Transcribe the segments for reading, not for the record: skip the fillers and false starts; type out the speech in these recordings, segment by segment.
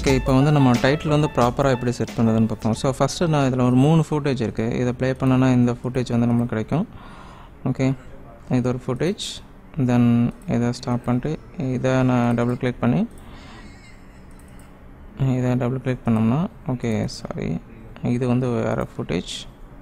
Okay, இப்போ வந்து நம்ம டைட்டில் வந்து ப்ராப்பராக எப்படி செட் பண்ணுறதுன்னு பார்ப்போம். ஸோ ஃபஸ்ட்டு நான் இதில் ஒரு 3 ஃபுட்டேஜ் இருக்குது. இதை ப்ளே பண்ணனா இந்த ஃபுட்டேஜ் வந்து நம்மளுக்கு கிடைக்கும். ஓகே, இது ஒரு ஃபுட்டேஜ். தென் இதை ஸ்டாப் பண்ணிட்டு இதை நான் டபுள் கிளிக் பண்ணோம்னா ஓகே சாரி, இது வந்து வேறு ஃபுட்டேஜ்.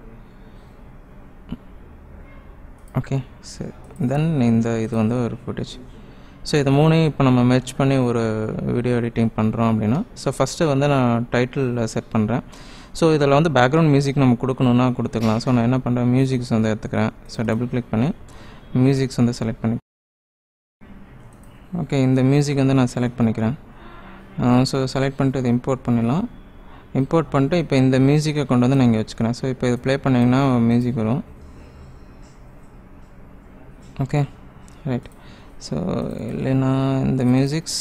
ஓகே சரி, தென் இது வந்து ஒரு ஃபுட்டேஜ். ஸோ இது மூணையும் இப்போ நம்ம மெர்ஜ் பண்ணி ஒரு வீடியோ எடிட்டிங் பண்ணுறோம் அப்படின்னா, ஸோ ஃபஸ்ட்டு வந்து நான் டைட்டிலில் செட் பண்ணுறேன். ஸோ இதில் வந்து பேக்ரவுண்ட் மியூசிக் நம்ம கொடுக்கணுன்னா கொடுத்துக்கலாம். ஸோ நான் என்ன பண்ணுறேன், மியூசிக்ஸ் வந்து எடுத்துக்கிறேன். ஸோ டபுள் கிளிக் பண்ணி மியூசிக்ஸ் வந்து செலக்ட் பண்ணி ஓகே, இந்த மியூசிக் வந்து நான் செலக்ட் பண்ணிக்கிறேன். ஸோ செலக்ட் பண்ணிட்டு இதை இம்போர்ட் பண்ணிடலாம். இம்போர்ட் பண்ணிட்டு இப்போ இந்த மியூசிக்கை கொண்டு வந்து நான் இங்கே வச்சுக்கிறேன். ஸோ இப்போ இது ப்ளே பண்ணிங்கன்னா மியூசிக் வரும். Okay right. ஸோ இல்லைன்னா இந்த மியூசிக்ஸ்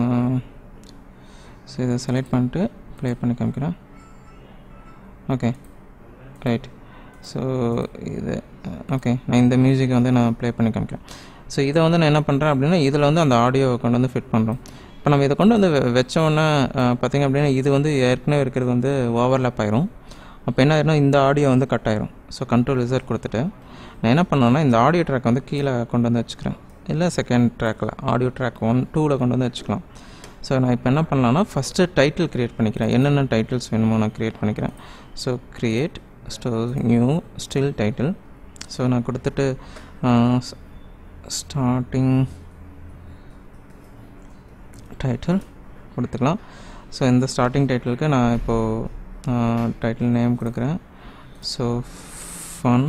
ஸோ இதை செலக்ட் பண்ணிட்டு ப்ளே பண்ணி காமிக்கிறேன். Okay right. ஸோ இது ஓகே, நான் இந்த மியூசிக்கை வந்து நான் ப்ளே பண்ணி காமிக்கிறேன். ஸோ இதை வந்து நான் என்ன பண்ணுறேன் அப்படின்னா, இதில் வந்து அந்த ஆடியோவை கொண்டு வந்து ஃபிட் பண்ணுறோம். இப்போ நம்ம இதை கொண்டு வந்து வச்சோன்னா பார்த்திங்க அப்படின்னா இது வந்து ஏற்கனவே இருக்கிறது வந்து ஓவர்லேப் ஆயிரும். அப்போ என்ன ஆயிரும்னா இந்த ஆடியோ வந்து கட் ஆயிரும். ஸோ கண்ட்ரோல் ரிசர்வ் கொடுத்துட்டு நான் என்ன பண்ணேன்னா இந்த ஆடியோ ட்ராக் வந்து கீழே கொண்டு வந்து வச்சுக்கிறேன். இல்லை செகண்ட் ட்ராக்கில் ஆடியோ ட்ராக் 1, 2ல் கொண்டு வந்து வச்சுக்கலாம். ஸோ நான் இப்போ என்ன பண்ணலான்னா ஃபஸ்ட்டு டைட்டில் க்ரியேட் பண்ணிக்கிறேன். என்னென்ன டைட்டில்ஸ் வேணுமோ நான் க்ரியேட் பண்ணிக்கிறேன். So create new still title. So நான் கொடுத்துட்டு ஸ்டார்டிங் டைட்டில் கொடுத்துக்கலாம். ஸோ இந்த ஸ்டார்டிங் டைட்டிலுக்கு நான் இப்போது டைட்டில் நேம் கொடுக்குறேன். So fun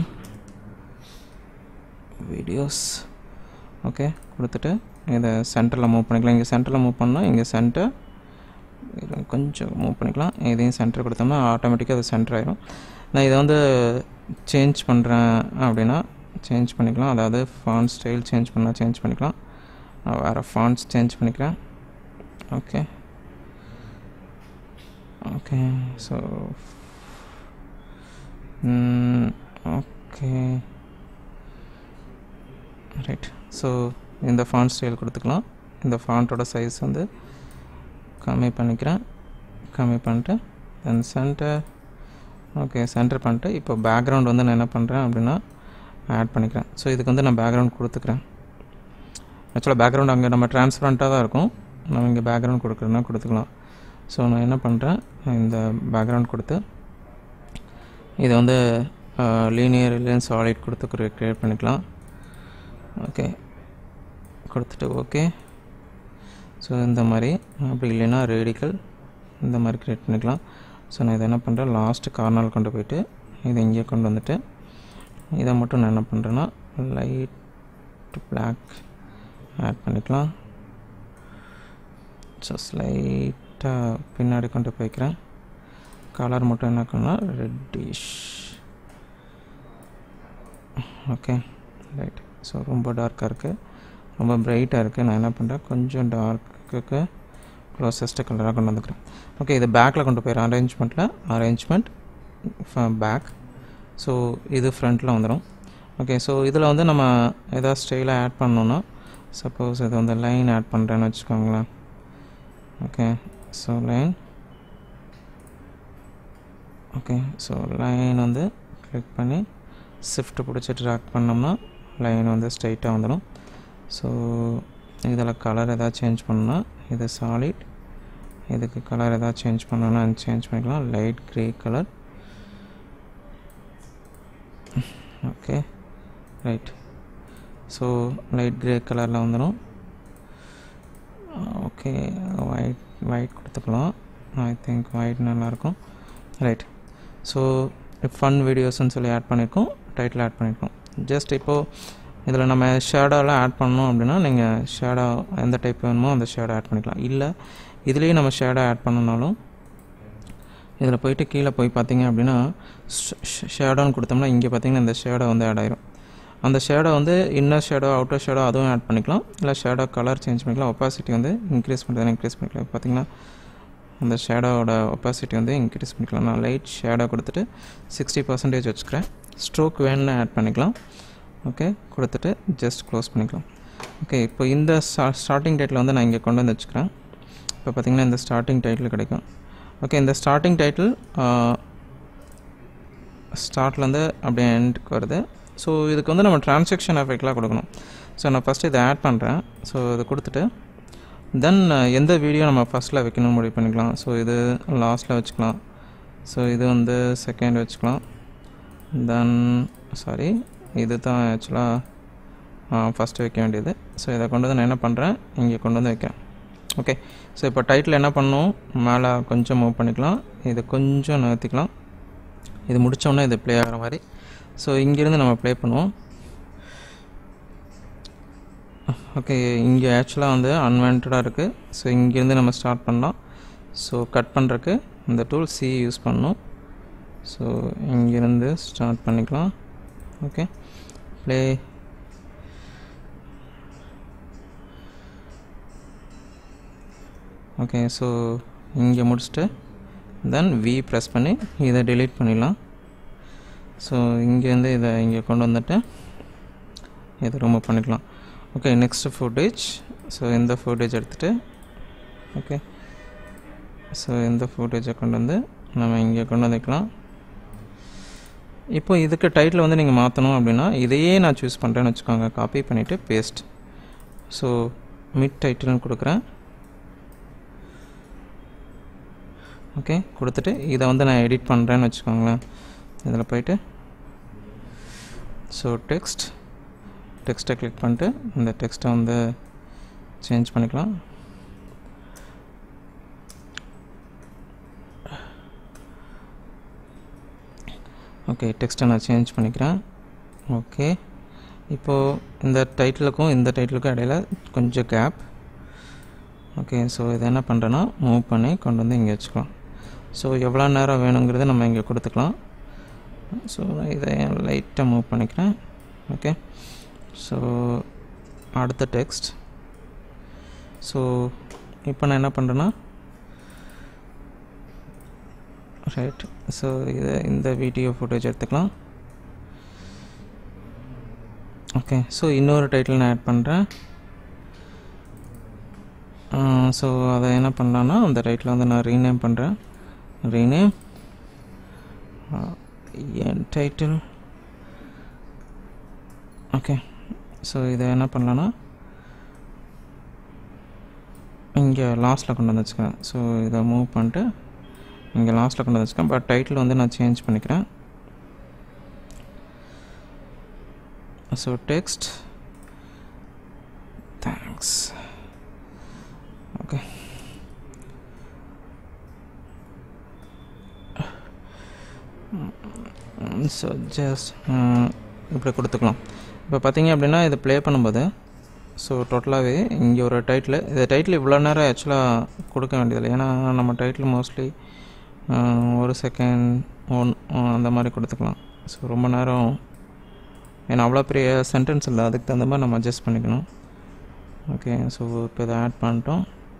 videos. ஓகே கொடுத்துட்டு இதை சென்டரில் மூவ் பண்ணிக்கலாம். இங்கே சென்டரில் மூவ் பண்ணால் இங்கே சென்டர் கொஞ்சம் மூவ் பண்ணிக்கலாம். இதையும் சென்டர் கொடுத்தோம்னா ஆட்டோமேட்டிக்காக அது சென்டர் ஆகிடும். நான் இதை வந்து சேஞ்ச் பண்ணுறேன் அப்படின்னா சேஞ்ச் பண்ணிக்கலாம். அதாவது ஃபாண்ட் ஸ்டைல் சேஞ்ச் பண்ணிக்கலாம். நான் வேறு ஃபாண்ட்ஸ் சேஞ்ச் பண்ணிக்கிறேன். Okay okay so okay right. So இந்த ஃபாண்ட் ஸ்டைல் கொடுத்துக்கலாம். இந்த ஃபாண்ட்டோட சைஸ் வந்து கம்மி பண்ணிட்டு தென் சென்டர். ஓகே சென்டர் பண்ணிட்டு இப்போ பேக்ரவுண்ட் வந்து நான் என்ன பண்ணுறேன் அப்படின்னா ஆட் பண்ணிக்கிறேன். ஸோ இதுக்கு வந்து நான் பேக்ரவுண்ட் கொடுத்துக்கிறேன். ஆக்சுவலாக பேக்ரவுண்ட் அங்கே நம்ம ட்ரான்ஸ்பரண்ட்டாக தான் இருக்கும். நம்ம இங்கே பேக்ரவுண்ட் கொடுக்குறதுனா கொடுத்துக்கலாம். ஸோ நான் என்ன பண்ணுறேன், இந்த பேக்ரவுண்ட் கொடுத்து இதை வந்து லீனியர் இல்லைன்னு சாலிட் கொடுத்து க்ரியேட் பண்ணிக்கலாம். ஓகே கொடுத்துட்டு ஓகே. ஸோ இந்த மாதிரி அப்படி இல்லைன்னா ரேடிக்கல் இந்த மாதிரி க்ரியேட் பண்ணிக்கலாம். ஸோ நான் இதை என்ன பண்ணுறேன், லாஸ்ட்டு கார்னரில் கொண்டு போயிட்டு இதை இங்கே கொண்டு வந்துட்டு இதை மட்டும் நான் என்ன பண்ணுறேன்னா லைட் பிளாக் ஆட் பண்ணிக்கலாம். ஸோ ஸ்லைட்டாக பின்னாடி கொண்டு போய்க்கிறேன். கலர் மட்டும் என்ன பண்ணால் ரெட்டிஷ். Okay right. ஸோ ரொம்ப டார்க்காக இருக்குது, ரொம்ப பிரைட்டாக இருக்குது. நான் என்ன பண்ணுறேன், கொஞ்சம் டார்க்குக்கு க்ளோசஸ்ட்டு கலராக கொண்டு வந்துக்கிறேன். ஓகே இதை பேக்கில் கொண்டு போயிடுறேன். Arrangement back. ஸோ இது ஃப்ரண்ட்டில் வந்துடும். ஓகே ஸோ இதில் வந்து நம்ம எதாவது ஸ்டைலாக ஆட் பண்ணோன்னா, சப்போஸ் இது வந்து லைன் ஆட் பண்ணுறேன்னு வச்சுக்கோங்களேன். Okay so line. Okay so line வந்து கிளிக் பண்ணி ஷிஃப்ட் பிடிச்சி ட்ராக் பண்ணோம்னா லைன் வந்து ஸ்ட்ரைட்டாக வந்துடும். ஸோ இதில் கலர் எதாவது சேஞ்ச் பண்ணோன்னா இது சாலிட், இதுக்கு கலர் எதாவது சேஞ்ச் பண்ணோன்னா சேஞ்ச் பண்ணிக்கலாம். Light grey colour. Okay right. So light grey கலரில் வந்துடும். ஓகே ஒயிட் கொடுத்துக்கலாம். ஐ திங்க் ஒயிட் நல்லாயிருக்கும். ரைட். ஸோ ஃபன் வீடியோஸ்ன்னு சொல்லி ஆட் பண்ணியிருக்கோம், டைட்டில் ஆட் பண்ணியிருக்கோம். ஜஸ்ட் இப்போது இதில் நம்ம ஷேடோலாம் ஆட் பண்ணோம் அப்படின்னா நீங்கள் ஷேடோ எந்த டைப் வேணுமோ அந்த ஷேடோ ஆட் பண்ணிக்கலாம். இல்லை இதுலேயே நம்ம ஷேடோ ஆட் பண்ணனாலும் இதில் போயிட்டு கீழே போய் பார்த்தீங்க அப்படின்னா ஷேடோன்னு கொடுத்தோம்னா இங்கே பார்த்தீங்கன்னா இந்த ஷேடோ வந்து ஆட் ஆயிரும். அந்த ஷேடோ வந்து இன்னர் ஷேடோ அவுட்டர் ஷேடோ அதுவும் ஆட் பண்ணிக்கலாம். இல்லை ஷேடோ கலர் சேஞ்ச் பண்ணிக்கலாம். ஒப்பாசிட்டி வந்து இன்க்ரீஸ் பண்ணுறதுனா இன்க்ரீஸ் பண்ணிக்கலாம். பார்த்தீங்கன்னா அந்த ஷேடோவோட ஒப்பாசிட்டி வந்து இன்க்ரீஸ் பண்ணிக்கலாம். நான் லைட் ஷேடோ கொடுத்துட்டு 60% வச்சுக்கிறேன். ஸ்ட்ரோக் வேணும்னு ஆட் பண்ணிக்கலாம். ஓகே கொடுத்துட்டு ஜஸ்ட் க்ளோஸ் பண்ணிக்கலாம். ஓகே இப்போ இந்த ஸ்டார்டிங் டேட்டில் வந்து நான் இங்கே கொண்டு வந்து வச்சுக்கிறேன். இப்போ பார்த்திங்கன்னா இந்த ஸ்டார்டிங் டைட்டில் கிடைக்கும். ஓகே, இந்த ஸ்டார்டிங் டைட்டில் ஸ்டார்ட்லேருந்து அப்படியே எண்டுக்கு வருது. ஸோ இதுக்கு வந்து நம்ம டிரான்சாக்ஷன் எஃபெக்ட்லாம் கொடுக்கணும். ஸோ நான் ஃபஸ்ட்டு இதை ஆட் பண்ணுறேன். ஸோ இதை கொடுத்துட்டு தென் எந்த வீடியோ நம்ம ஃபஸ்ட்டில் வைக்கணும்னு முடிவு பண்ணிக்கலாம். ஸோ இது லாஸ்ட்டில் வச்சுக்கலாம். ஸோ இது வந்து செகண்ட் வச்சுக்கலாம். தென் இது தான் ஆக்சுவலாக ஃபஸ்ட்டு வைக்க வேண்டியது. ஸோ இதை கொண்டு வந்து நான் என்ன பண்ணுறேன், இங்கே கொண்டு வந்து வைக்கிறேன். ஓகே, ஸோ இப்போ டைட்டில் என்ன பண்ணணும், மேலே கொஞ்சம் மூவ் பண்ணிக்கலாம், இதை கொஞ்சம் நகர்த்திக்கலாம். இது முடித்தோடனே இது ப்ளே ஆகிற மாதிரி. ஸோ இங்கேருந்து நம்ம ப்ளே பண்ணுவோம். ஓகே, இங்கே ஆக்சுவலாக வந்து அன்வான்டாக இருக்குது. ஸோ இங்கேருந்து நம்ம ஸ்டார்ட் பண்ணலாம். ஸோ கட் பண்ணுறதுக்கு இந்த டூல் C யூஸ் பண்ணணும். ஸோ இங்கேருந்து ஸ்டார்ட் பண்ணிக்கலாம். Okay, play. ஓகே, ஸோ இங்கே முடிச்சுட்டு தென் V ப்ரெஸ் பண்ணி இதை டெலீட் பண்ணிடலாம். ஸோ இங்கேருந்து இதை இங்கே கொண்டு வந்துட்டு இதை ரிமூவ் பண்ணிக்கலாம். Okay, next footage. ஸோ இந்த ஃபுட்டேஜ் எடுத்துகிட்டு ஓகே, ஸோ இந்த ஃபுட்டேஜை கொண்டு வந்து நம்ம இங்கே கொண்டு வந்துக்கலாம். இப்போ இதுக்கு டைட்டில் வந்து நீங்கள் மாற்றணும் அப்படின்னா இதையே நான் சூஸ் பண்ணுறேன்னு வச்சுக்கோங்க. காப்பி பண்ணிவிட்டு பேஸ்ட். ஸோ மிட் டைட்டில்னு கொடுக்குறேன். ஓகே, கொடுத்துட்டு இதை வந்து நான் எடிட் பண்ணுறேன்னு வச்சுக்கோங்களேன். இதில் போய்ட்டு ஸோ டெக்ஸ்ட்டை கிளிக் பண்ணிட்டு இந்த டெக்ஸ்ட்டை வந்து சேஞ்ச் பண்ணிக்கலாம். ஓகே, டெக்ஸ்ட்டை நான் சேஞ்ச் பண்ணிக்கிறேன். ஓகே, இப்போது இந்த டைட்டிலுக்கும் இந்த டைட்டிலுக்கும் இடையில கொஞ்சம் கேப். ஓகே, ஸோ இதை என்ன பண்ணுறேன்னா மூவ் பண்ணி கொண்டு வந்து இங்கே வச்சுக்கலாம். ஸோ எவ்வளோ நேரம் வேணுங்கிறத நம்ம இங்கே கொடுத்துக்கலாம். ஸோ இதை லைட்டாக மூவ் பண்ணிக்கிறேன். ஓகே, ஸோ அடுத்த டெக்ஸ்ட். ஸோ இப்போ நான் என்ன பண்ணுறேன்னா ரைட், ஸோ இதை இந்த வீடியோ ஃபுட்டேஜ் எடுத்துக்கலாம். ஓகே, ஸோ இன்னொரு டைட்டில் நான் ஆட் பண்ணுறேன். ஸோ அதை என்ன பண்ணலான்னா அந்த டைட்டில் வந்து நான் ரீநேம் பண்ணுறேன். ரீநேம் என் டைட்டில். ஓகே, ஸோ இதை என்ன பண்ணலான்னா இங்கே லாஸ்ட்டில் கொண்டு வந்து வச்சுக்கிறேன். ஸோ இதை மூவ் பண்ணிட்டு இங்கே லாஸ்ட்டில் கொண்டு வந்து வச்சுக்கேன். பட் டைட்டில் வந்து நான் சேஞ்ச் பண்ணிக்கிறேன். So text thanks. Okay, so just இப்படி கொடுத்துக்கலாம். இப்போ பார்த்தீங்க அப்படின்னா இதை ப்ளே பண்ணும்போது ஸோ டோட்டலாகவே இங்கே ஒரு டைட்டில், இந்த டைட்டில் இவ்வளோ நேரம் ஆக்சுவலாக கொடுக்க வேண்டியதில்லை. ஏன்னா நம்ம டைட்டில் மோஸ்ட்லி 1 செகண்ட் அந்த மாதிரி கொடுத்துக்கலாம். ஸோ ரொம்ப நேரம் ஏன்னா அவ்வளோ பெரிய சென்டென்ஸ் இல்லை, அதுக்கு தகுந்த மாதிரி நம்ம அட்ஜஸ்ட் பண்ணிக்கணும். ஓகே, ஸோ இப்போ இதை ஆட் பண்ணிட்டோம்.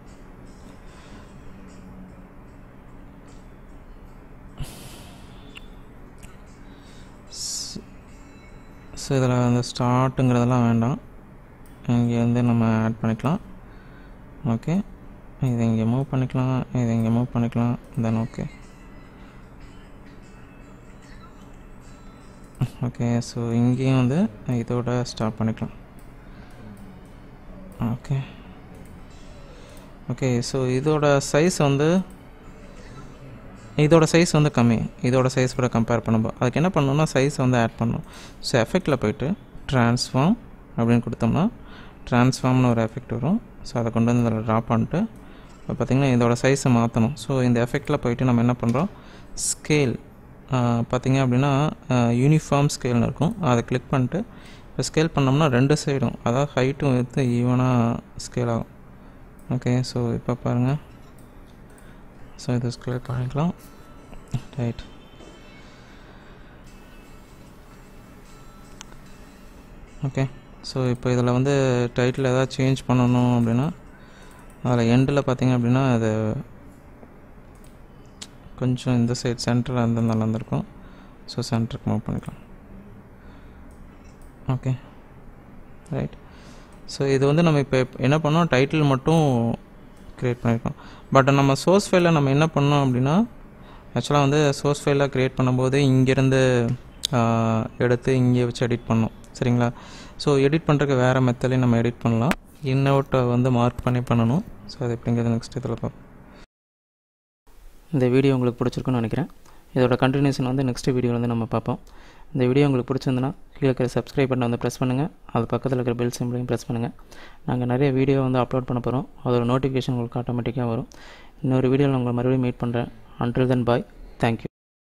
ஸோ இதில் அந்த ஸ்டார்ட்டுங்கிறதெல்லாம் வேண்டாம், இங்கே வந்து நம்ம ஆட் பண்ணிக்கலாம். ஓகே, இதை இங்கே மூவ் பண்ணிக்கலாம், இதை இங்கே மூவ் பண்ணிக்கலாம். தென் ஓகே, ஸோ இங்கேயும் வந்து இதோட ஸ்டாப் பண்ணிக்கலாம். ஓகே, ஸோ இதோட சைஸ் வந்து கம்மி, இதோட சைஸ் கூட கம்பேர் பண்ணும்போது. அதுக்கு என்ன பண்ணணும்னா சைஸ் வந்து ஆட் பண்ணணும். ஸோ எஃபெக்டில் போய்ட்டு ட்ரான்ஸ்ஃபார்ம் அப்படின்னு கொடுத்தோம்னா ட்ரான்ஸ்ஃபார்ம்னு ஒரு எஃபெக்ட் வரும். ஸோ அதை கொண்டு வந்து அதில் ட்ரா பண்ணிட்டு இப்போ பார்த்திங்கன்னா இதோட சைஸை மாற்றணும். ஸோ இந்த எஃபெக்டில் போய்ட்டு நம்ம என்ன பண்ணுறோம், ஸ்கேல் பார்த்திங்க அப்படின்னா யூனிஃபார்ம் ஸ்கேல்னு இருக்கும், அதை கிளிக் பண்ணிட்டு இப்போ ஸ்கேல் பண்ணோம்னா 2 சைடும், அதாவது ஹைட்டும் எடுத்து ஈவனாக ஸ்கேல் ஆகும். ஓகே, ஸோ இப்போ பாருங்கள், ஸோ இதை ஸ்கேல் பண்ணிக்கலாம். ரைட், ஓகே, ஸோ இப்போ இதில் வந்து டைட்டில் எதாவது சேஞ்ச் பண்ணணும் அப்படின்னா அதில் எண்டில் பார்த்திங்க அப்படின்னா அது கொஞ்சம் இந்த சைட் சென்டரில் இருந்து நல்லா இருந்திருக்கும். ஸோ சென்டருக்கு மூவ் பண்ணிக்கலாம். Okay, right. ஸோ இது வந்து நம்ம இப்போ என்ன பண்ணோம், டைட்டில் மட்டும் க்ரியேட் பண்ணியிருக்கோம். பட் நம்ம சோர்ஸ் ஃபைலில் நம்ம என்ன பண்ணோம் அப்படின்னா, ஆக்சுவலாக வந்து சோர்ஸ் ஃபைலில் க்ரியேட் பண்ணும்போது இங்கேருந்து எடுத்து இங்கே வச்சு எடிட் பண்ணோம். சரிங்களா? ஸோ எடிட் பண்ணுறதுக்கு வேறு மெத்தட்லேயும் நம்ம எடிட் பண்ணலாம். இன் அவுட்டை வந்து மார்க் பண்ணி பண்ணணும். ஸோ அது எப்படிங்கிறது நெக்ஸ்ட் இதில் பார்ப்போம். இந்த வீடியோ உங்களுக்கு பிடிச்சிருக்குன்னு நினைக்கிறேன். இதோட கண்டினியூஷன் வந்து நெக்ஸ்ட் வீடியோவில் வந்து நம்ம பார்ப்போம். இந்த வீடியோ உங்களுக்கு பிடிச்சிருந்துன்னா கீழே இருக்கிற சப்ஸ்கிரைப் பட்டனை வந்து ப்ரெஸ் பண்ணுங்கள். அது பக்கத்தில் இருக்கிற பெல் சிம்பிளையும் ப்ரெஸ் பண்ணுங்கள். நாங்கள் நிறைய வீடியோ வந்து அப்லோட் பண்ண போகிறோம். அதோட நோட்டிஃபிகேஷன் உங்களுக்கு ஆட்டோமேட்டிக்காக வரும். இன்னொரு வீடியோவில் உங்களை மறுபடியும் மீட் பண்ணுறேன். Until then bye. தேங்க்யூ.